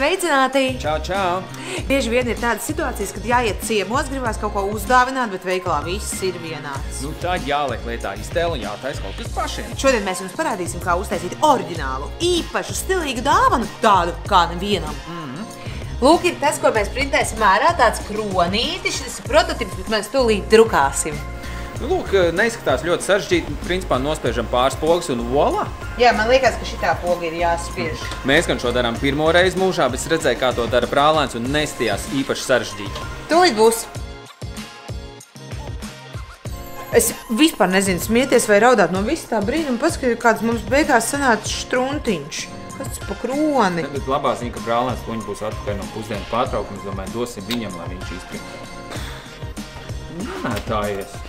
Sveicināti! Čau, čau! Bieži vien ir tādas situācijas, kad jāiet ciemos, gribās kaut ko uzdāvināt, bet veikalā viss ir vienāds. Nu tad jāliek lietā iztēle un jātais kaut kas pašiem. Šodien mēs jums parādīsim, kā uztaisīt oriģinālu, īpašu, stilīgu dāvanu, tādu kā nevienam. Lūk, ir tas, ko mēs printēsim ārā, tāds kronītis, šis ir prototips, bet mēs tūlīt drukāsim. Lūk, neizskatās ļoti sarežģīti, principā nospiežam pāris pogas un vola. Jā, man liekas, ka šitā poga ir jāspiež. Mēs gan šo darām pirmo reizi mūžā, bet es redzēju, kā to dara brālēns un nestījās īpaši sarežģīti. Tūlīt būs. Es vispār nezinu, smieties vai raudāt no visu tā brīnuma, paskatīt, kāds mums beigās sanāca štruntiņš. Kas tas pa kroni? Bet labā ziņa, ka brālēns tuņi būs atpakaļ no pusdienu pārtraukuma, es domāju, dosim viņam, lai viņš izprintē. Nemētājies.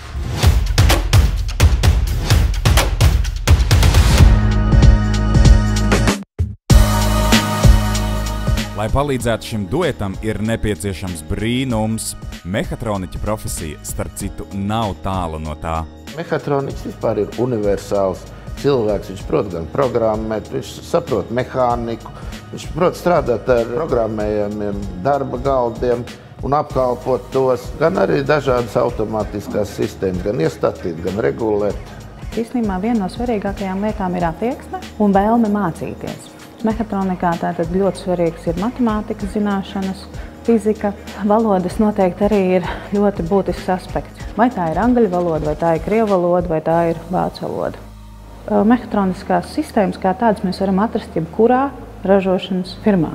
Lai palīdzētu šim duetam, ir nepieciešams brīnums. Mehatroniķa profesija, starp citu, nav tālu no tā. Mehatroniķis vispār ir universāls cilvēks. Viņš prot gan programmēt, viņš saprot mehāniku, viņš prot strādāt ar programmējumiem darba galdiem un apkalpot tos, gan arī dažādas automātiskās sistēmas, gan iestatīt, gan regulēt. Īstenībā viena no svarīgākajām lietām ir attieksme un vēlme mācīties. Mehatronikā tātad ļoti svarīgs ir matemātikas zināšanas, fizika. Valodas noteikti arī ir ļoti būtisks aspekts. Vai tā ir angļu valoda, vai tā ir krievu valoda, vai tā ir vācu valoda. Mehatroniskās sistēmas kā tādas mēs varam atrast jebkurā ražošanas firmā.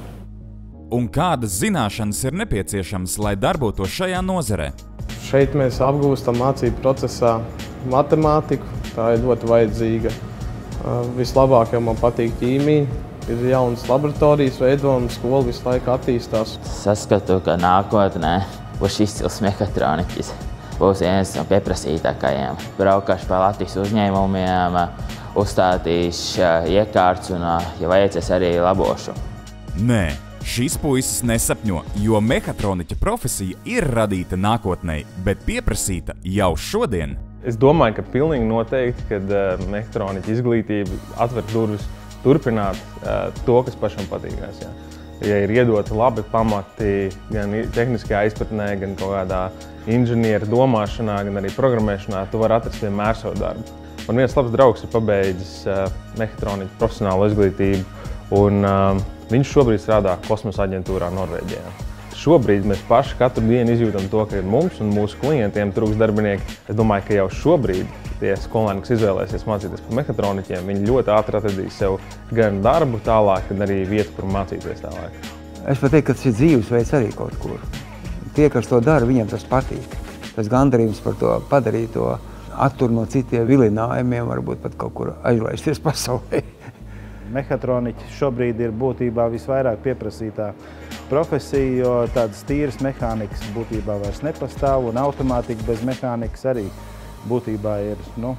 Un kādas zināšanas ir nepieciešamas, lai darbotos šajā nozarē? Šeit mēs apgūstam mācību procesā matemātiku, tā ir ļoti vajadzīga. Vislabāk jau man patīk ķīmija, ir jaunas laboratorijas veidojuma, skola visu laiku attīstās. Saskatu, ka nākotnē būs izcils mehatroniķis. Būs viens no pieprasītākajiem. Braukāšu pa Latvijas uzņēmumiem, uzstādīšu iekārtas un, ja vajadzēs, arī labošu. Nē, šis puisis nesapņo, jo mehatroniķa profesija ir radīta nākotnē, bet pieprasīta jau šodien. Es domāju, ka pilnīgi noteikti, kad mehatroniķa izglītība atver durvis turpināt to, kas pašam patīkās. Jā. Ja ir iedoti labi pamati gan tehniskajā izpratnē, gan kaut kādā inženieru domāšanā, gan arī programmēšanā, tu vari atrast vienmēr savu darbu. Man viens labs draugs ir pabeidzis mehatroniķa profesionālo izglītību, un viņš šobrīd strādā kosmosa aģentūrā Norvēģijā. Šobrīd mēs paši katru dienu izjūtam to, ka ir mums un mūsu klientiem trūks darbinieki. Es domāju, ka jau šobrīd tie skolēni, kas izvēlēsies mācīties par mehatroniķiem, viņi ļoti ātri atradīs sev gan darbu tālāk, gan arī vietu, kur mācīties tālāk. Es pat teiktu, ka tas ir dzīvesveids arī kaut kur. Tie, kas to dara, viņiem tas patīk. Tas gandarījums par to padarīto attur no citiem vilinājumiem, varbūt pat kaut kur aizlaisties pasaulē. Mehatroniķi šobrīd ir būtībā visvairāk pieprasītā profesija, jo tādas tīras mehānikas būtībā vairs nepastāv, un automātika bez mehānikas arī būtībā ir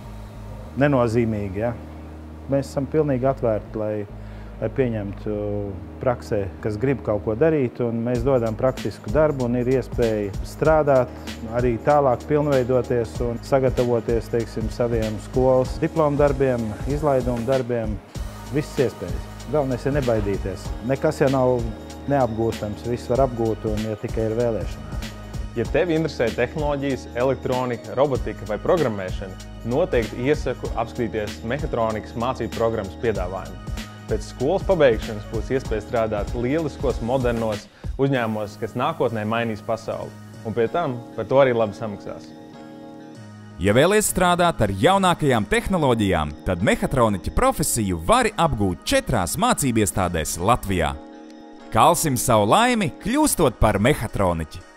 nenozīmīga. Ja? Mēs esam pilnīgi atvērti, lai pieņemtu praksē, kas grib kaut ko darīt, un mēs dodam praktisku darbu, un ir iespēja strādāt, arī tālāk pilnveidoties un sagatavoties, teiksim, saviem skolas diplomu darbiem, izlaidumu darbiem. Viss iespējas. Galvenais ir nebaidīties. Nekas jau nav neapgūstams, viss var apgūt, un ja tikai ir vēlēšanās. Ja tevi interesē tehnoloģijas, elektronika, robotika vai programmēšana, noteikti iesaku apskatīties mehatronikas mācību programmas piedāvājumu. Pēc skolas pabeigšanas būs iespēja strādāt lieliskos, modernos uzņēmumos, kas nākotnē mainīs pasauli. Un pie tam par to arī labi samaksās. Ja vēlies strādāt ar jaunākajām tehnoloģijām, tad mehatroniķa profesiju vari apgūt 4 mācību iestādēs Latvijā. Kalsim savu laimi, kļūstot par mehatroniķi!